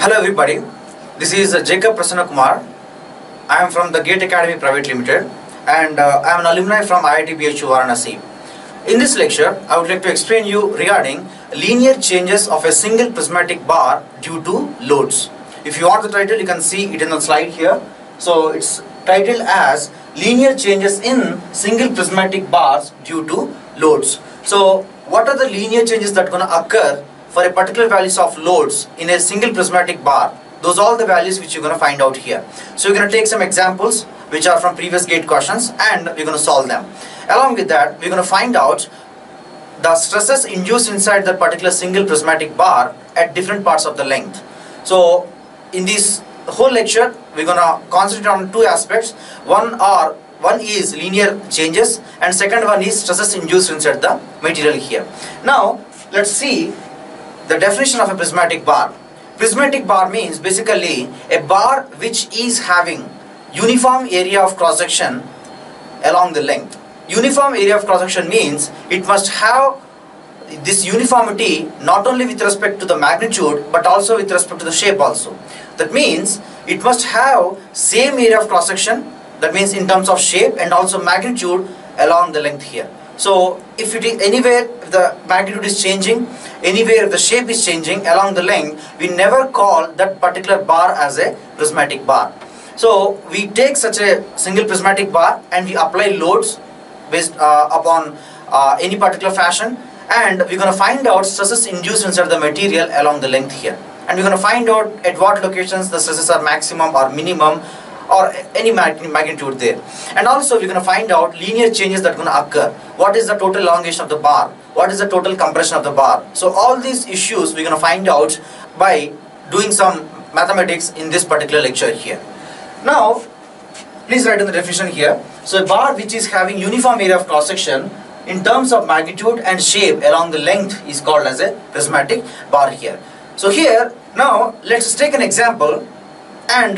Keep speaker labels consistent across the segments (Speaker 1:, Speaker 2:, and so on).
Speaker 1: Hello everybody, this is Jacob Prasanna Kumar. I am from the Gate Academy Private Limited and I am an alumni from IIT BHU Varanasi. In this lecture, I would like to explain you regarding linear changes of a single prismatic bar due to loads. If you want the title, you can see it in the slide here. So it's titled as linear changes in single prismatic bars due to loads. So what are the linear changes that are going to occur for a particular values of loads in a single prismatic bar? Those are all the values which you're going to find out here. So we're going to take some examples which are from previous gate questions and we're going to solve them. Along with that, we're going to find out the stresses induced inside that particular single prismatic bar at different parts of the length. So in this whole lecture, we're going to concentrate on two aspects. One is linear changes and second one is stresses induced inside the material here. Now let's see the definition of a prismatic bar. Prismatic bar means basically a bar which is having uniform area of cross section along the length. Uniform area of cross section means it must have this uniformity not only with respect to the magnitude but also with respect to the shape also. That means it must have same area of cross section, that means in terms of shape and also magnitude along the length here. So if it is anywhere if the magnitude is changing, anywhere if the shape is changing along the length, we never call that particular bar as a prismatic bar. So we take such a single prismatic bar and we apply loads based upon any particular fashion, and we're going to find out stresses induced inside the material along the length here, and we're going to find out at what locations the stresses are maximum or minimum or any magnitude there. And also we're going to find out linear changes that are going to occur. What is the total elongation of the bar? What is the total compression of the bar? So all these issues we're going to find out by doing some mathematics in this particular lecture here. Now please write in the definition here. So a bar which is having uniform area of cross section in terms of magnitude and shape along the length is called as a prismatic bar here. So here now let's take an example and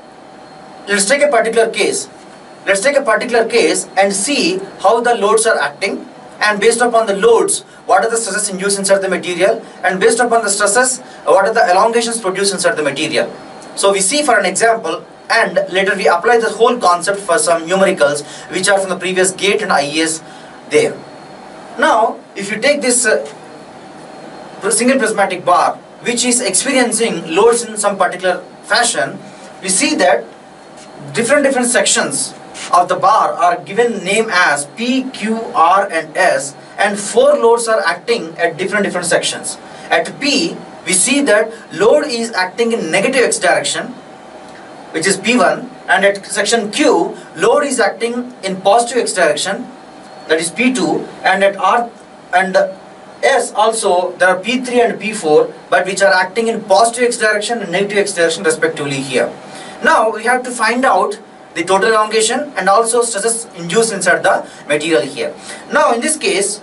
Speaker 1: let's take a particular case. Let's take a particular case and see how the loads are acting, and based upon the loads, what are the stresses induced inside the material, and based upon the stresses, what are the elongations produced inside the material. So we see for an example, and later we apply the whole concept for some numericals which are from the previous GATE and IES there. Now if you take this single prismatic bar which is experiencing loads in some particular fashion, we see that different sections of the bar are given name as P, Q, R and S, and 4 loads are acting at different sections. At P we see that load is acting in negative x direction, which is P1, and at section Q load is acting in positive x direction, that is P2, and at R and S also there are P3 and P4 but which are acting in positive x direction and negative x direction respectively here. Now we have to find out the total elongation and also stresses induced inside the material here. Now in this case,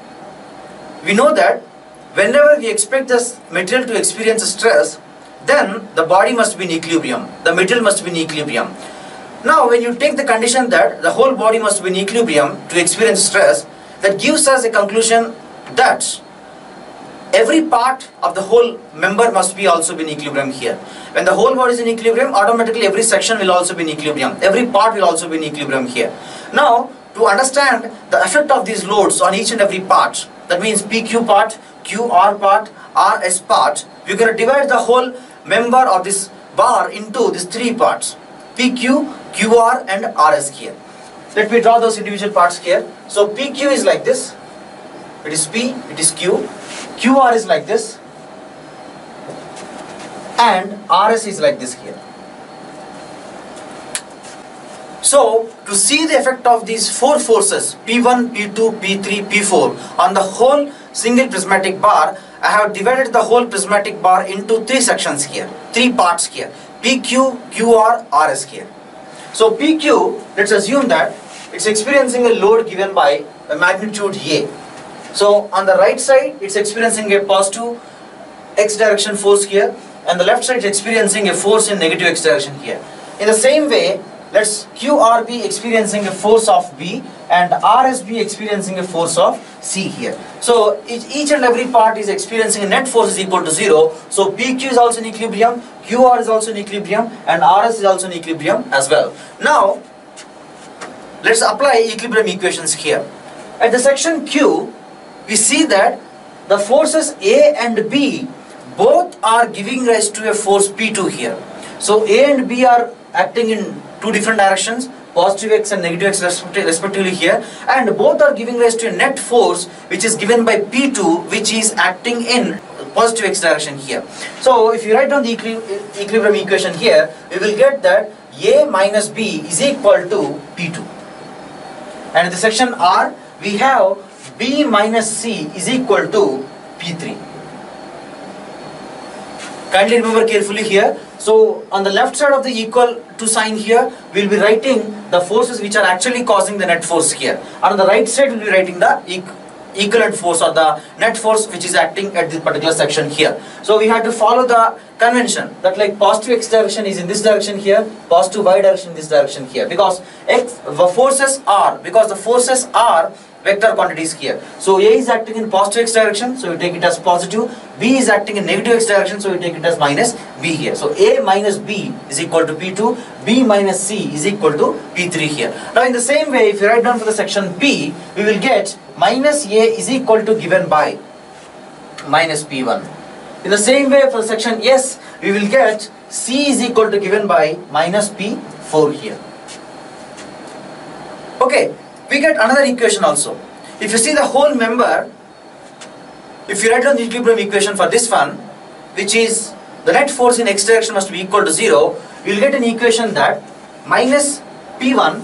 Speaker 1: we know that whenever we expect this material to experience a stress, then the body must be in equilibrium, the material must be in equilibrium. Now when you take the condition that the whole body must be in equilibrium to experience stress, that gives us a conclusion that every part of the whole member must be also be in equilibrium here. When the whole body is in equilibrium, automatically every section will also be in equilibrium. Every part will also be in equilibrium here. Now, to understand the effect of these loads on each and every part, that means PQ part, QR part, RS part, we're going to divide the whole member of this bar into these 3 parts, PQ, QR and RS here. Let me draw those individual parts here. So PQ is like this, it is P, it is Q, QR is like this, and RS is like this here. So to see the effect of these 4 forces, P1, P2, P3, P4 on the whole single prismatic bar, I have divided the whole prismatic bar into 3 sections here, 3 parts here, PQ, QR, RS here. So PQ, let's assume that it's experiencing a load given by a magnitude A. So on the right side it's experiencing a positive x direction force here, and the left side is experiencing a force in negative x direction here. In the same way, let's QR be experiencing a force of B and RS be experiencing a force of C here. So each and every part is experiencing a net force is equal to 0. So PQ is also in equilibrium, QR is also in equilibrium, and RS is also in equilibrium as well. Now let's apply equilibrium equations here. At the section Q, we see that the forces A and B both are giving rise to a force P2 here. So A and B are acting in two different directions, positive x and negative x respectively here, and both are giving rise to a net force which is given by P2, which is acting in positive x direction here. So if you write down the equilibrium equation here, we will get that A minus B is equal to P2. And in the section R, we have B minus C is equal to P3. Kindly remember carefully here. So on the left side of the equal to sign here, we will be writing the forces which are actually causing the net force here. And on the right side, we will be writing the equivalent force or the net force which is acting at this particular section here. So we have to follow the convention that like positive x direction is in this direction here, positive y direction in this direction here, because the forces are vector quantities here. So A is acting in positive x direction, so we take it as positive. B is acting in negative x direction, so we take it as minus B here. So A minus B is equal to P2, B minus C is equal to P3 here. Now in the same way, if you write down for the section P, we will get minus A is equal to given by minus P1. In the same way for section S, we will get C is equal to given by minus P4 here. Okay. We get another equation also. If you see the whole member, if you write down the equilibrium equation for this one, which is the net force in x direction must be equal to 0, you will get an equation that minus P1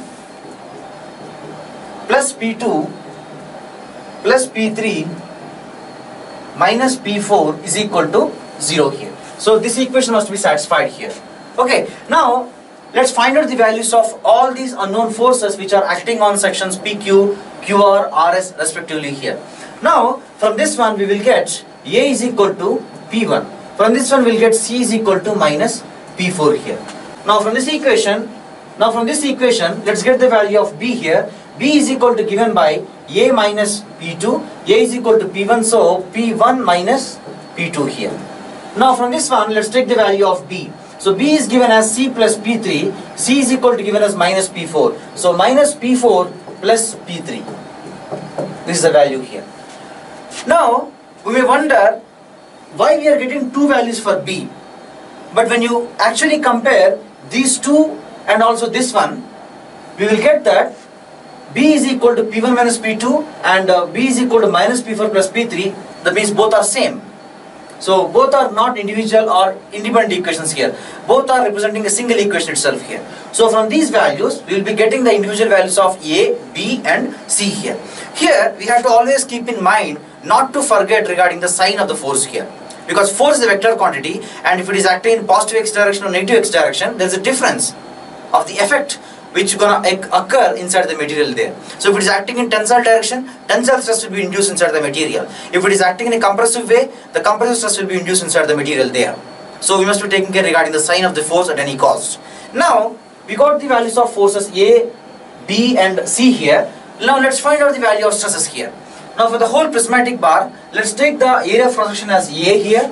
Speaker 1: plus P2 plus P3 minus P4 is equal to 0 here. So this equation must be satisfied here. Okay, now let's find out the values of all these unknown forces which are acting on sections PQ, QR, RS respectively here. Now from this one we will get A is equal to P1. From this one we will get C is equal to minus P4 here. Now from this equation, let's get the value of B here. B is equal to given by A minus P2, A is equal to P1, so P1 minus P2 here. Now from this one let's take the value of B. So B is given as C plus P3, C is equal to given as minus P4. So minus P4 plus P3. This is the value here. Now we may wonder why we are getting two values for B. But when you actually compare these two and also this one, we will get that B is equal to P1 minus P2 and B is equal to minus P4 plus P3. That means both are same. So both are not individual or independent equations here. Both are representing a single equation itself here. So from these values, we will be getting the individual values of A, B and C here. Here we have to always keep in mind not to forget regarding the sign of the force here. Because force is a vector quantity, and if it is acting in positive x direction or negative x direction, there is a difference of the effect which is going to occur inside the material there. So if it is acting in tensile direction, tensile stress will be induced inside the material. If it is acting in a compressive way, the compressive stress will be induced inside the material there. So we must be taking care regarding the sign of the force at any cost. Now we got the values of forces A, B and C here. Now let's find out the value of stresses here. Now for the whole prismatic bar, let's take the area of cross-section as A here.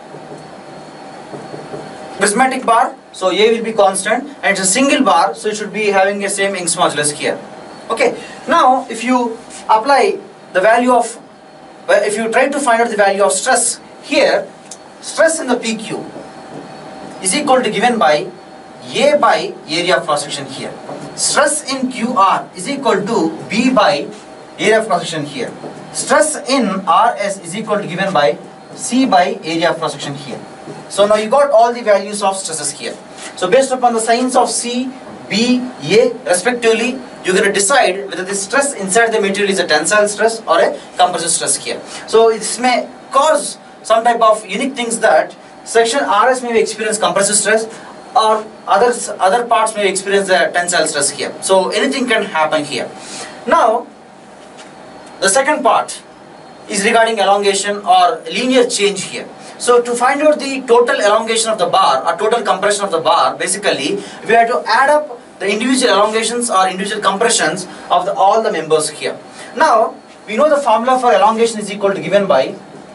Speaker 1: Prismatic bar, so A will be constant and it's a single bar, so it should be having the same Young's modulus here. Okay, now if you apply the value of, if you try to find out the value of stress here, stress in the PQ is equal to given by A by area of cross-section here. Stress in QR is equal to B by area of cross-section here. Stress in RS is equal to given by C by area of cross-section here. So now you got all the values of stresses here. So based upon the signs of C, B, A respectively, you're going to decide whether the stress inside the material is a tensile stress or a compressive stress here. So this may cause some type of unique things that section RS may experience compressive stress or other parts may experience a tensile stress here. So anything can happen here. Now the second part is regarding elongation or linear change here. So to find out the total elongation of the bar or total compression of the bar, basically we have to add up the individual elongations or individual compressions of all the members here. Now, we know the formula for elongation is equal to given by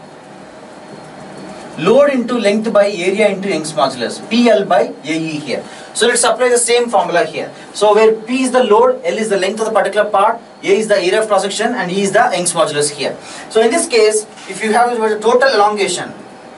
Speaker 1: load into length by area into Young's modulus, PL by AE here. So let's apply the same formula here. So where P is the load, L is the length of the particular part, A is the area of cross section, and E is the Young's modulus here. So in this case, if you have the total elongation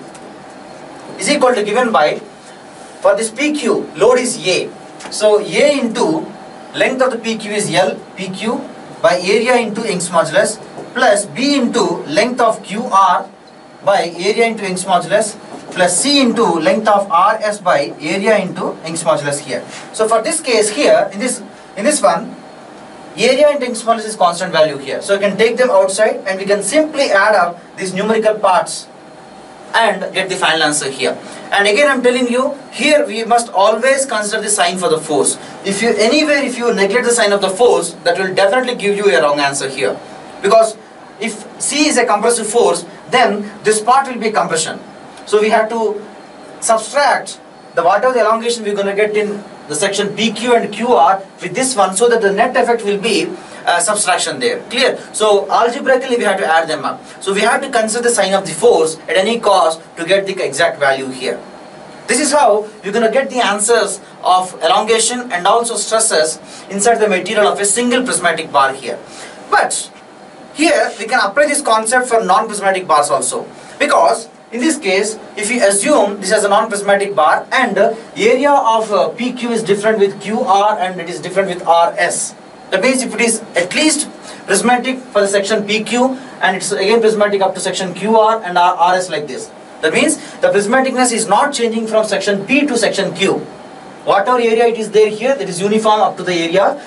Speaker 1: is equal to given by, for this PQ, load is A. So A into length of the PQ is L, PQ by area into Young's modulus, plus B into length of QR by area into Young's modulus, plus C into length of RS by area into Young's modulus here. So for this case here, in this one, area into Young's modulus is constant value here. So you can take them outside and we can simply add up these numerical parts and get the final answer here. And again I am telling you, here we must always consider the sign for the force. If you neglect the sign of the force, that will definitely give you a wrong answer here. Because if C is a compressive force, then this part will be compression. So we have to subtract the whatever the elongation we are going to get in the section PQ and QR with this one, so that the net effect will be subtraction there. Clear? So algebraically we have to add them up. So we have to consider the sign of the force at any cost to get the exact value here. This is how you're going to get the answers of elongation and also stresses inside the material of a single prismatic bar here. But here we can apply this concept for non-prismatic bars also, because in this case, if we assume this as a non-prismatic bar and area of PQ is different with QR and it is different with RS, that means if it is at least prismatic for the section PQ and it's again prismatic up to section QR and RS like this, that means the prismaticness is not changing from section P to section Q. Whatever area it is there here, that is uniform up to the area.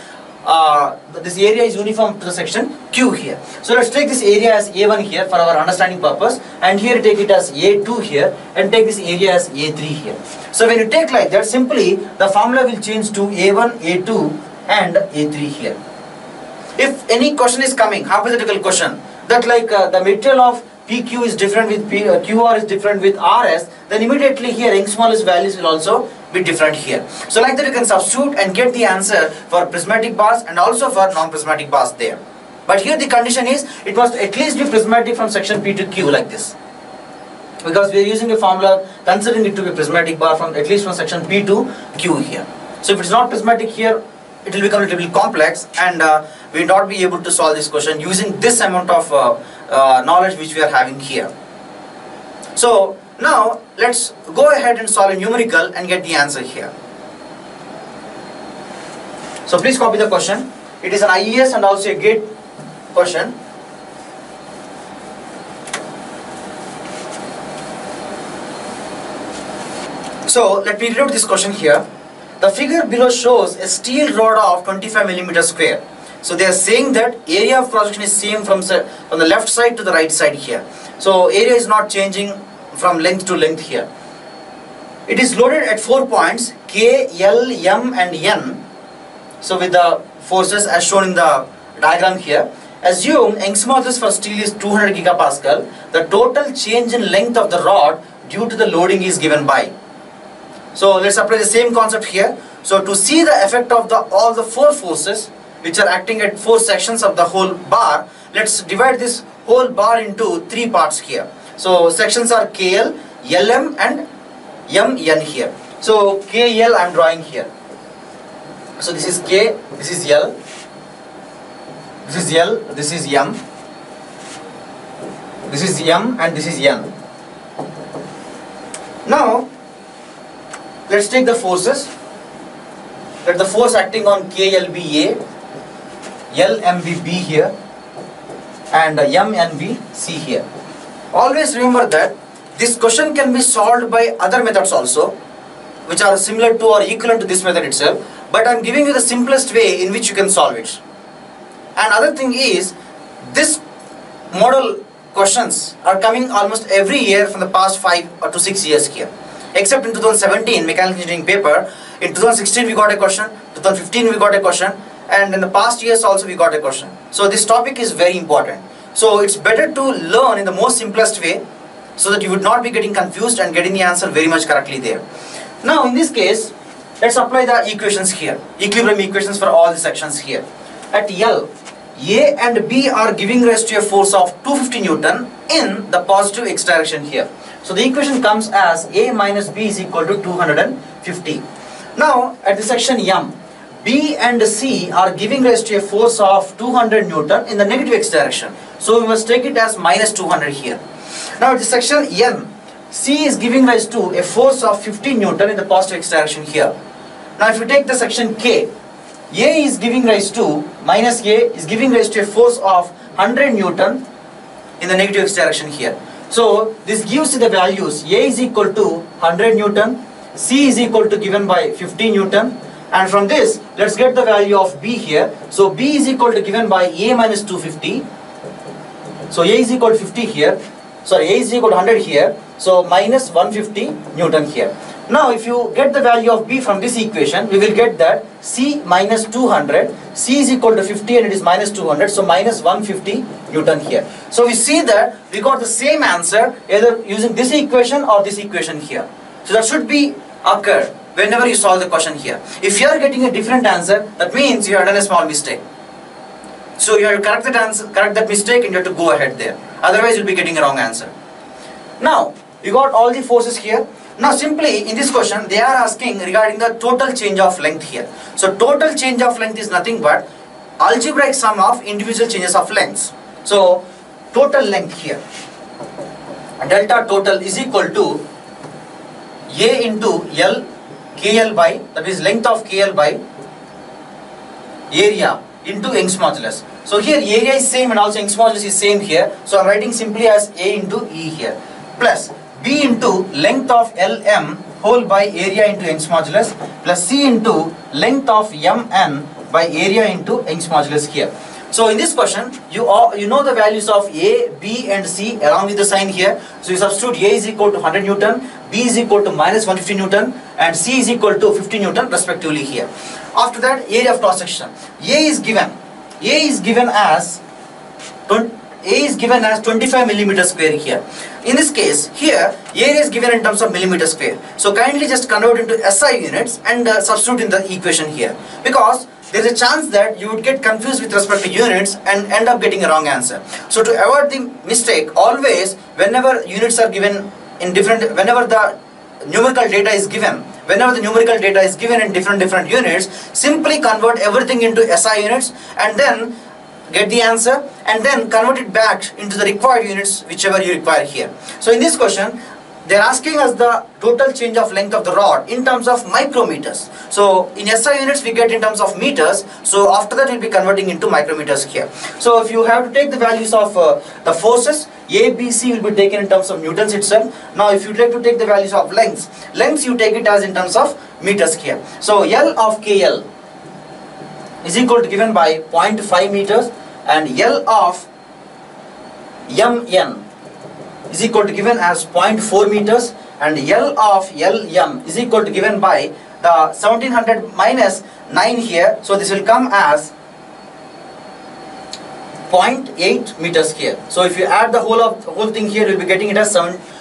Speaker 1: This area is uniform to the section Q here. So let's take this area as A1 here for our understanding purpose, and here take it as A2 here, and take this area as A3 here. So when you take like that, simply the formula will change to A1, A2 and A3 here. If any question is coming, hypothetical question, that like the material of PQ is different with QR is different with RS, then immediately here Young's modulus values will also be different here. So like that you can substitute and get the answer for prismatic bars and also for non-prismatic bars there. But here the condition is it must at least be prismatic from section P to Q like this, because we are using a formula considering it to be prismatic bar from at least from section P to Q here. So if it's not prismatic here, it will become a little bit complex and we will not be able to solve this question using this amount of knowledge which we are having here. So now let's go ahead and solve a numerical and get the answer here. So please copy the question. It is an IES and also a GATE question. So let me read out this question here. The figure below shows a steel rod of 25 mm square. So they are saying that area of cross section is same from the left side to the right side here. So area is not changing from length to length here. It is loaded at 4 points K, L, M and N. So with the forces as shown in the diagram here. Assume Young's modulus for steel is 200 gigapascal. The total change in length of the rod due to the loading is given by. So let's apply the same concept here. So to see the effect of all the 4 forces which are acting at 4 sections of the whole bar, let's divide this whole bar into 3 parts here. So sections are KL, LM and MN here. So KL I am drawing here. So this is K, this is L, this is L, this is M, this is M and this is N. Now let's take the forces. Let the force acting on KL be A, LM be B here and MN be C here. Always remember that this question can be solved by other methods also, which are similar to or equivalent to this method itself, but I am giving you the simplest way in which you can solve it. And other thing is, this model questions are coming almost every year from the past 5 to 6 years here. Except in 2017 mechanical engineering paper, in 2016 we got a question, 2015 we got a question, and in the past years also we got a question. So this topic is very important. So it's better to learn in the most simplest way so that you would not be getting confused and getting the answer very much correctly there. Now in this case, Let's apply the equations here. Equilibrium equations for all the sections here. At L, A and B are giving rise to a force of 250 Newton in the positive x direction here. So the equation comes as A minus B is equal to 250. Now at the section M, B and C are giving rise to a force of 200 Newton in the negative x direction. So we must take it as minus 200 here. Now at the section N, C is giving rise to a force of 50 Newton in the positive x direction here. Now if you take the section K, A is giving rise to, minus A is giving rise to a force of 100 Newton in the negative x direction here. So this gives the values A is equal to 100 Newton, C is equal to given by 50 Newton, and from this let's get the value of B here. So B is equal to given by A minus 250. So A is equal to 50 here, sorry, A is equal to 100 here, so minus 150 Newton here. Now if you get the value of B from this equation, we will get that C minus 200, C is equal to 50 and it is minus 200, so minus 150 Newton here. So we see that we got the same answer either using this equation or this equation here. So that should be occur whenever you solve the question here. If you are getting a different answer, that means you have done a small mistake. So you have to correct that answer, correct that mistake, and you have to go ahead there. Otherwise you'll be getting a wrong answer. Now you got all the forces here. Now simply in this question they are asking regarding the total change of length here. So total change of length is nothing but algebraic sum of individual changes of lengths. So total length here, delta total is equal to A into L KL by, that is length of KL by area into Young's modulus. So here area is same and also Young's modulus is same here. So I am writing simply as A into E here, plus B into length of LM whole by area into Young's modulus, plus C into length of MN by area into Young's modulus here. So in this question, you know the values of A, B and C along with the sign here. So you substitute A is equal to 100 Newton, B is equal to minus 150 Newton and C is equal to 50 Newton respectively here. After that, area of cross section. A is given as 25 millimeter square here. In this case, here area is given in terms of millimeter square. So kindly just convert into SI units and substitute in the equation here, because there is a chance that you would get confused with respect to units and end up getting a wrong answer. So to avoid the mistake, always whenever units are given in different, whenever the numerical data is given in different units, simply convert everything into SI units and then get the answer and then convert it back into the required units whichever you require here. So in this question they are asking us the total change of length of the rod in terms of micrometers. So in SI units we get in terms of meters, so after that we will be converting into micrometers here. So if you have to take the values of the forces, A, B, C will be taken in terms of newtons itself. Now if you like to take the values of lengths you take it as in terms of meters here. So L of KL is equal to given by 0.5 meters and L of MN is equal to given as 0.4 meters and L of LM is equal to given by the 1700 minus 9 here. So this will come as 0.8 meters here. So if you add the whole thing here, you will be getting it as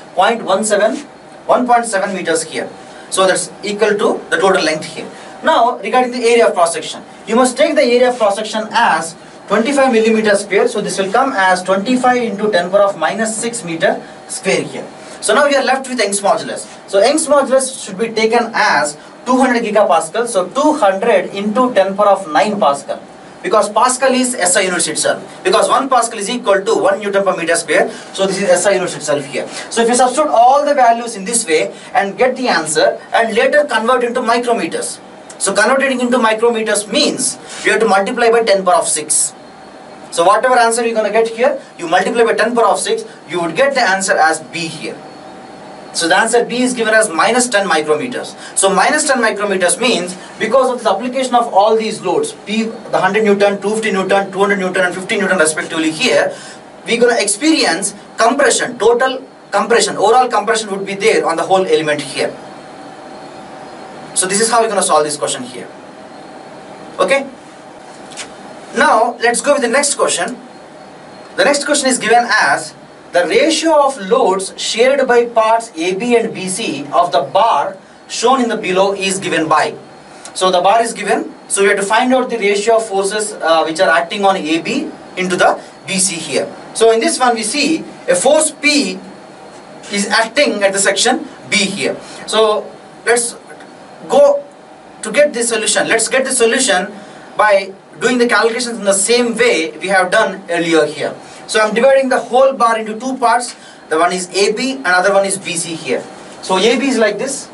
Speaker 1: 1.7 meters here. So that's equal to the total length here. Now regarding the area of cross section, you must take the area of cross section as 25 millimeter square. So this will come as 25 into 10 power of minus 6 meter square here. So now we are left with Young's modulus. So Young's modulus should be taken as 200 gigapascal. So 200 into 10 power of 9 pascal. Because pascal is SI units itself. Because 1 pascal is equal to 1 Newton per meter square. So this is SI units itself here. So if you substitute all the values in this way and get the answer and later convert into micrometers. So converting into micrometers means you have to multiply by 10 power of 6. So whatever answer you're going to get here, you multiply by 10 power of 6, you would get the answer as B here. So the answer B is given as minus 10 micrometers. So minus 10 micrometers means because of the application of all these loads, P, the 100 Newton, 250 Newton, 200 Newton and 50 Newton respectively here, we're going to experience compression, total compression, overall compression would be there on the whole element here. So this is how we're going to solve this question here. Okay. Now let's go with the next question. The next question is given as the ratio of loads shared by parts AB and BC of the bar shown in the below is given by. So the bar is given. So we have to find out the ratio of forces which are acting on AB into the BC here. So in this one we see a force P is acting at the section B here. So let's go to get the solution. Let's get the solution by doing the calculations in the same way we have done earlier here. So I'm dividing the whole bar into two parts. The one is AB and other one is BC here. So AB is like this.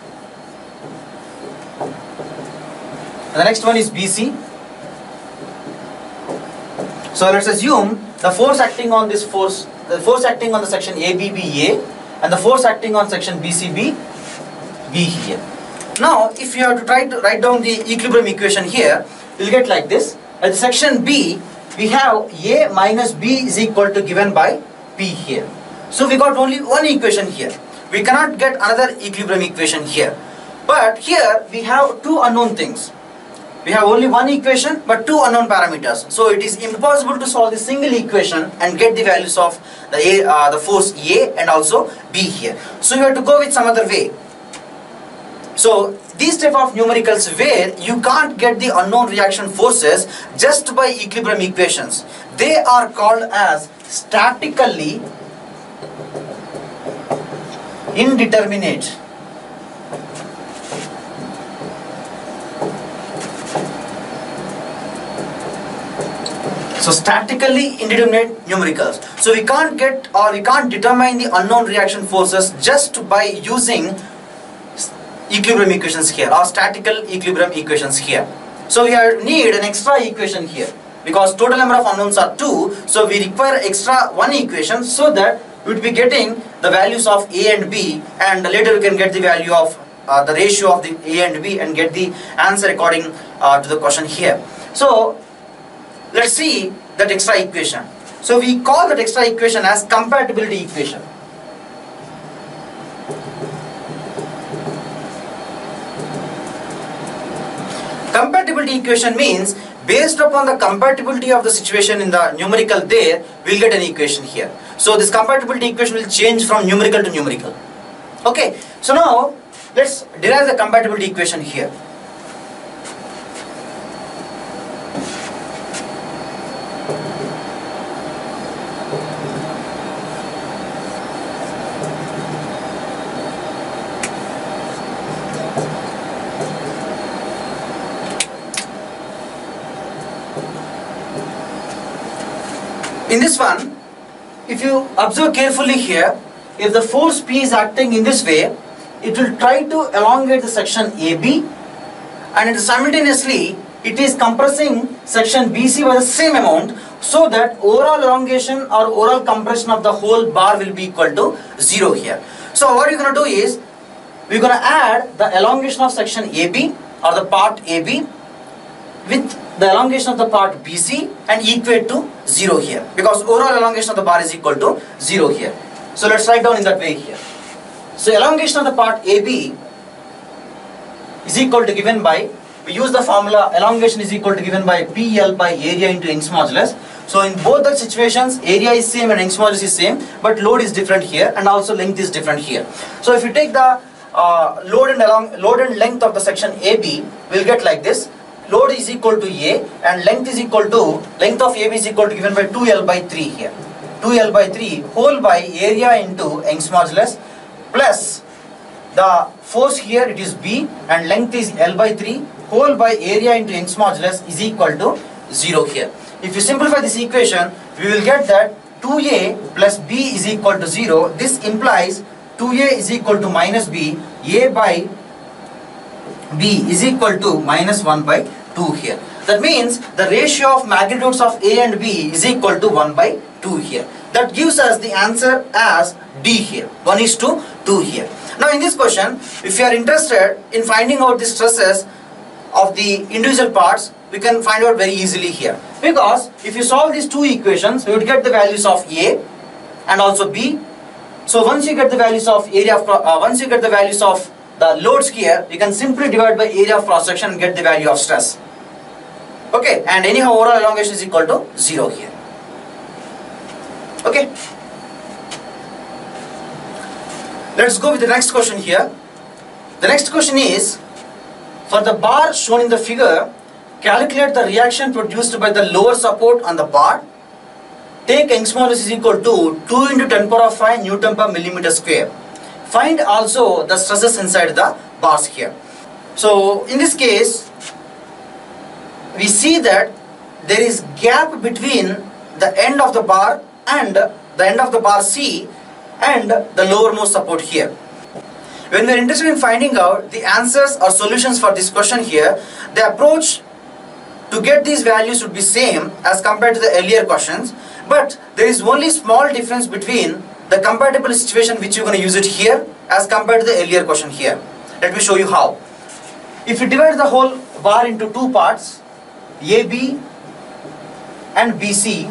Speaker 1: And the next one is BC. So let's assume the force acting on this the force acting on the section AB be A, and the force acting on section BC be B here. Now if you have to try to write down the equilibrium equation here, you'll get like this. At the section B, we have A minus B is equal to given by P here. So we got only one equation here. We cannot get another equilibrium equation here. But here we have two unknown things. We have only one equation but two unknown parameters. So it is impossible to solve this single equation and get the values of the force A and also B here. So you have to go with some other way. So these type of numericals where you can't get the unknown reaction forces just by equilibrium equations, they are called as statically indeterminate. So statically indeterminate numericals. So we can't get or we can't determine the unknown reaction forces just by using equilibrium equations here or statical equilibrium equations here. So we need an extra equation here because total number of unknowns are 2. So we require extra one equation so that we would be getting the values of A and B, and later we can get the value of the ratio of the A and B and get the answer according to the question here. So let's see that extra equation. So we call that extra equation as compatibility equation. Compatibility equation means based upon the compatibility of the situation in the numerical there, we'll get an equation here. So this compatibility equation will change from numerical to numerical. Okay, so now let's derive the compatibility equation here. In this one, if you observe carefully here, if the force P is acting in this way, it will try to elongate the section AB, and simultaneously it is compressing section BC by the same amount, so that overall elongation or overall compression of the whole bar will be equal to 0 here. So what you're going to do is, we're going to add the elongation of section AB or the part AB with the elongation of the part BC and equate to 0 here, because overall elongation of the bar is equal to 0 here. So let's write down in that way here. So elongation of the part AB is equal to given by, we use the formula elongation is equal to given by PL by area into Young's modulus. So in both the situations, area is same and Young's modulus is same, but load is different here and also length is different here. So if you take the load and length of the section AB, we'll get like this. Load is equal to A and length is equal to, length of AB is equal to given by 2L by 3 here. 2L by 3 whole by area into Young's modulus plus the force here, it is B, and length is L by 3 whole by area into Young's modulus is equal to 0 here. If you simplify this equation, we will get that 2A plus B is equal to 0. This implies 2A is equal to minus B, A by B is equal to minus 1 by 2 here. That means the ratio of magnitudes of A and B is equal to 1 by 2 here. That gives us the answer as D here, 1:2 here. Now in this question, if you are interested in finding out the stresses of the individual parts, we can find out very easily here. Because if you solve these two equations, we would get the values of A and also B. So once you get the values of area of, once you get the values of the loads here, you can simply divide by area of cross section and get the value of stress. Okay, and anyhow overall elongation is equal to 0 here. Okay. Let's go with the next question here. The next question is, For the bar shown in the figure, calculate the reaction produced by the lower support on the bar. Take Young's modulus is equal to 2 into 10 power of 5 Newton per millimeter square. Find also the stresses inside the bars here. So in this case, we see that there is gap between the end of the bar and the end of the bar C and the lowermost support here. When we are interested in finding out the answers or solutions for this question here, the approach to get these values would be same as compared to the earlier questions, but there is only small difference between the compatible situation which you're going to use it here as compared to the earlier question here. Let me show you how. If you divide the whole bar into two parts, AB and BC,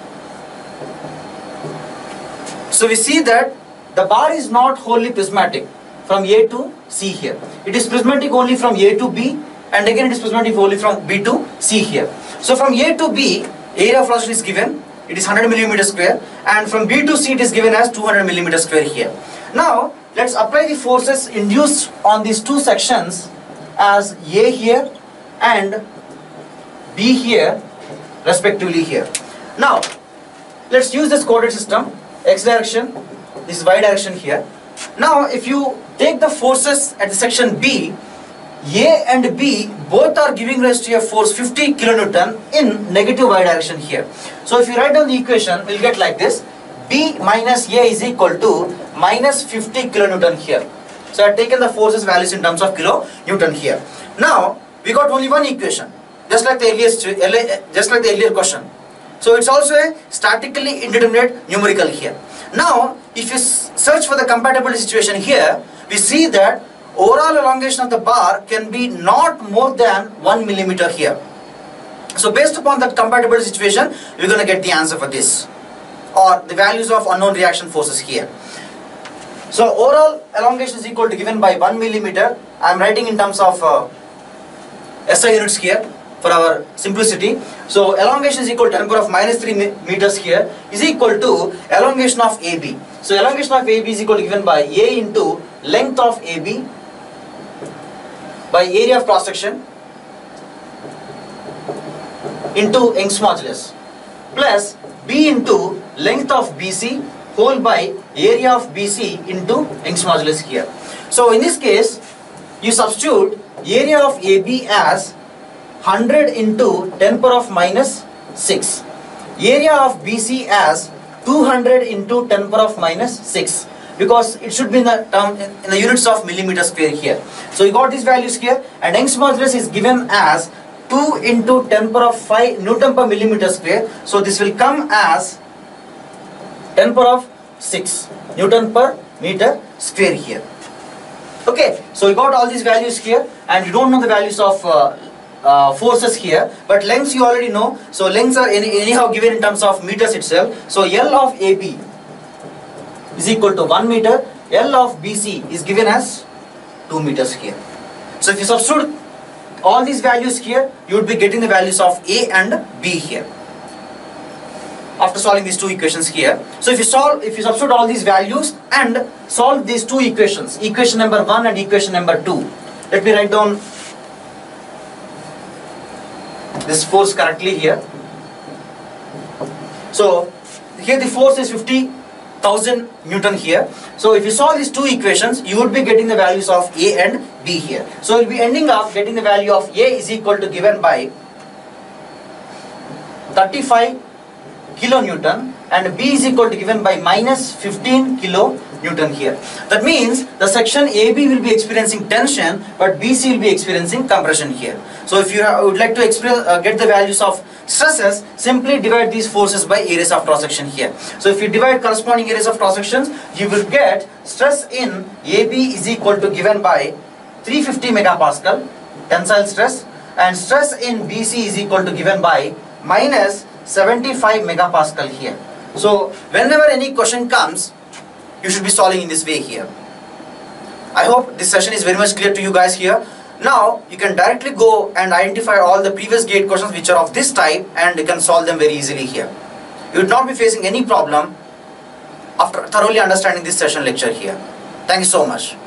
Speaker 1: so we see that the bar is not wholly prismatic from A to C here. It is prismatic only from A to B, and again it is prismatic only from B to C here. So from A to B, area of cross-section is given, it is 100 millimeter square, and from B to C it is given as 200 millimeter square here. Now let's apply the forces induced on these two sections as A here and B here respectively here. Now let's use this coordinate system, x direction, this is y direction here. Now if you take the forces at the section B, A and B both are giving rise to a force 50 kilonewton in negative y direction here. So if you write down the equation, we'll get like this: B minus A is equal to minus 50 kilonewton here. So I have taken the forces values in terms of kilonewton here. Now we got only one equation, just like the earlier question. So it's also a statically indeterminate numerical here. Now if you search for the compatibility situation here, we see that overall elongation of the bar can be not more than 1 millimeter here. So based upon that compatibility situation, we're going to get the answer for this, or the values of unknown reaction forces here. So overall elongation is equal to given by 1 millimeter. I am writing in terms of SI units here for our simplicity. So elongation is equal to 10 power of minus 3 meters here is equal to elongation of AB. So elongation of AB is equal to given by A into length of AB by area of cross section into Young's modulus plus B into length of BC whole by area of BC into Young's modulus here. So in this case, you substitute area of AB as 100 into 10 power of minus 6, area of BC as 200 into 10 power of minus 6, because it should be in the units of millimeter square here. So you got these values here, and Young's modulus is given as 2 into 10 power of 5 Newton per millimeter square. So this will come as 10 power of 6 Newton per meter square here. Okay, so you got all these values here, and you don't know the values of forces here, but lengths you already know. So lengths are anyhow given in terms of meters itself. So L of AB is equal to 1 meter, L of BC is given as 2 meters here. So if you substitute all these values here, you would be getting the values of A and B here after solving these two equations here. So if you substitute all these values and solve these two equations, equation number 1 and equation number 2, let me write down this force correctly here. So here the force is 50,000 Newton here. So if you solve these two equations, you would be getting the values of A and B here. So you'll be ending up getting the value of A is equal to given by 35 kilonewton and B is equal to given by minus 15 kilonewton here. That means the section AB will be experiencing tension, but BC will be experiencing compression here. So if you would like to get the values of stresses, simply divide these forces by areas of cross section here. So if you divide corresponding areas of cross sections, you will get stress in AB is equal to given by 350 megapascal tensile stress, and stress in BC is equal to given by minus 75 megapascal here. So whenever any question comes, you should be solving in this way here. I hope this session is very much clear to you guys here. Now you can directly go and identify all the previous gate questions which are of this type, and you can solve them very easily here. You would not be facing any problem after thoroughly understanding this session lecture here. Thank you so much.